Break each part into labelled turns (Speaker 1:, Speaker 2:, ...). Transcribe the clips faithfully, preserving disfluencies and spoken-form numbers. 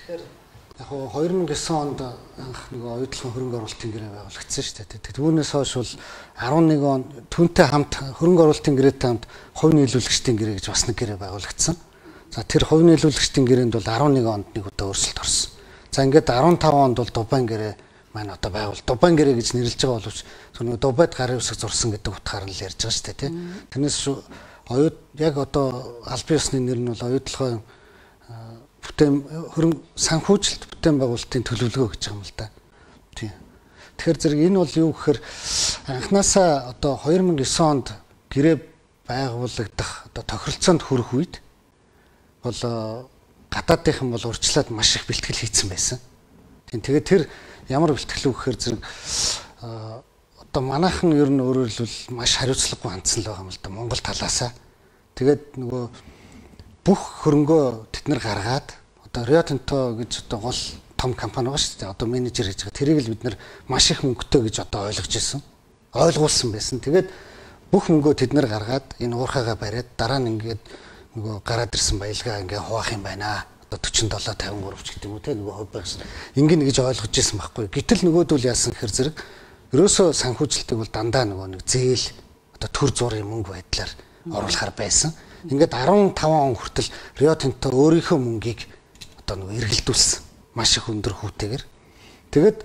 Speaker 1: Тэгэхээр яг хоёр мың и девять онд анх нэг оюутлын хөрөнгө оруулалтын гэрээ байгуулагдсан шүү дээ. Түүнээс хойш бол арван нэг он түүнтэй хамт хөрөнгө оруулалтын гэрээтэй хамт хувь нийлүүлэгчдийн гэрээ гэж бас нэг гэрээ байгуулагдсан. За тэр хувь нийлүүлэгчдийн гэрээнд бол арван нэг онд нэг удаа өөрчлөлт орсон. За ингээд арван таван онд бол Дубайн гэрээ маань одоо байгуул. Дубайн гэрээ гэж нэрлэж байгаа боловч тэр Дубайд гарын үсэг зурсан гэдэг утгаар нь л ярьж байгаа шүү дээ, тий. Тэрнээс оюут яг одоо албан ёсны нэр нь бол оюутлогын бүтээн хөрөнгө санхүүжилт бүтээн байгуулалтын төлөвлөгөө гэж байгаа юм л да. Тийм. Тэгэхээр зэрэг энэ бол юу гэхээр анханасаа одоо хоёр мың и девять онд гэрээ байгуулагдах одоо тохиролцоонд хүрэх үед бол гадаадынхан бол урьдчилаад маш их бэлтгэл хийцэн байсан. Тийм. Тэгээд тэр ямар бэлтгэл вэ гэхээр зэрэг одоо манайхан ер нь өөрөөр хэлбэл маш хариуцлагагүй хандсан л байгаа юм л да. Монгол талаасаа. Тэгээд нөгөө бүх хөрөнгөө тэд нар гаргаад одоо Rio Tinto гэж одоо гол том компани байгаа шүү дээ. Одоо менежер хийж байгаа. Тэрийг л бид нар маш их мөнгөтэй гэж одоо ойлгож ирсэн. Ойлгуулсан байсан. Тэгээд бүх мөнгөө тэд нар гаргаад энэ уурхайгаа бариад дараа нь ингээд нөгөө гараад ирсэн баялгаа ингээ хуваах юм байна. Одоо forty-seven fifty-three ч гэдэг юм уу те нөгөө хувь байгс. Ингээд гэж ойлгож ирсэн байхгүй. Гэтэл нөгөөдөл яасан гэхээр зэрэг ерөөсөө санхүүжилтийг бол дандаа нөгөө нэг зээл одоо төр зургийн мөнгө байдлаар оруулахар байсан. Ингээд арван таван он хүртэл Rio Tinto өөрийнхөө мөнгийг одоо нэг эргэлдүүлсэн. Маш их өндөр хүүтэйгээр. Тэгээд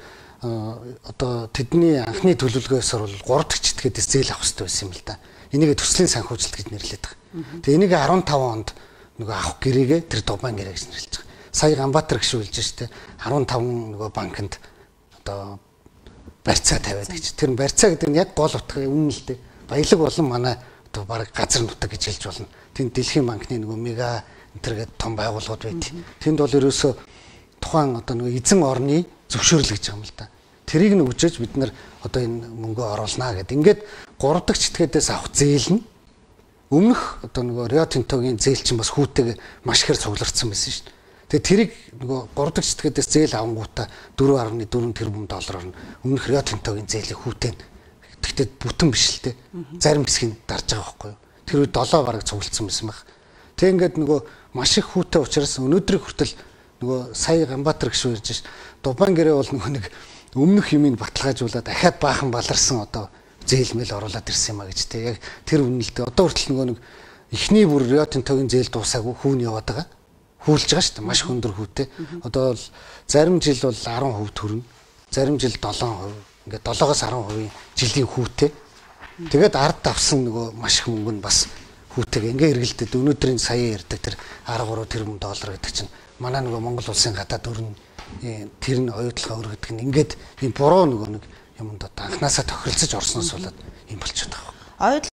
Speaker 1: одоо тэдний анхны төлөвлөгөөс бол three дахь читгээдээс зээл авах хэрэгтэй байсан юм л да. Энийг төслийн санхүүжилт гэж нэрлэдэг. Тэгээд энийг арван таван онд нөгөө авах гэрээгээ тэр Дубайн гэрээ гэж нэрлэж байгаа. Сая Ганбаатар гişүүлж штэ арван таван нөгөө банкнд одоо барьцаа тавиад гэж. Тэр барьцаа гэдэг нь яг гол утга юм л дээ. Баялаг болон манай одоо баг газар нутаг гэж хэлж болно. Тэнд Дэлхийн банкны нөгөө мега энтергээд том байгууллагууд байт. Тэнд бол ерөөсөө тухайн одоо нөгөө эзэн орны зөвшөөрөл гэж байгаа юм л да. Тэрийг нь өгчөөж бид нар одоо энэ мөнгөө оруулнаа гэдэг. Ингээд three дахь читгээдээс авах зээл нь өмнөх одоо нөгөө Rio Tinto-гийн зээл чинь бас хүүтэйг маш ихээр цуглардсан байсан шүү дээ. Тэгээ тэрийг нөгөө three дахь читгээдээс зээл авангуудаа four point four тэрбум доллараар нь өмнөх Rio Tinto-гийн зээлийг хүүтэй. Тэгтээ бүтэн биш л дээ. Зарим хэсгийг дарж байгаа байхгүй юу? Тэр үед seven бараг цуглдсан байсан баг. Тэг ингээд нөгөө маш их хүүтэй учраас өнөөдрийн хүртэл нөгөө сая Ганбаатар гişүү ярьж ш. Дубайн гэрээ бол нөгөө нэг өмнөх юмыг баталгаажуулаад дахиад баахан баларсан одоо зээл мэл оруулаад ирсэн юм а гэж тэг. Яг тэр үнэлтээ одоо хүртэл нөгөө нэг эхний бүр Rio Tinto-гийн зээл дуусаагүй хүүн яваад байгаа. Хүүлж байгаа шүү дээ. Маш өндөр хүүтэй. Одоо бол зарим жил бол ten percent төрнө. Зарим жил seven percent. Ингээд seven-оос ten percent жилийн хүүтэй. Тэгээд ард авсан нөгөө маш их мөнгө нь бас хүүтэйг ингээ эргэлдээд өнөөдрийн сая ярьдаг тэр thirty-three тэрбум доллар гэдэг чинь манай нөгөө Монгол улсын гадаад өрн тэр нь оюутлахаа өргөдөг нь ингээд ийм буруу нөгөө нэг юмд одоо анханасаа тохиролцож орсноос болоод юм болчиход байгаа.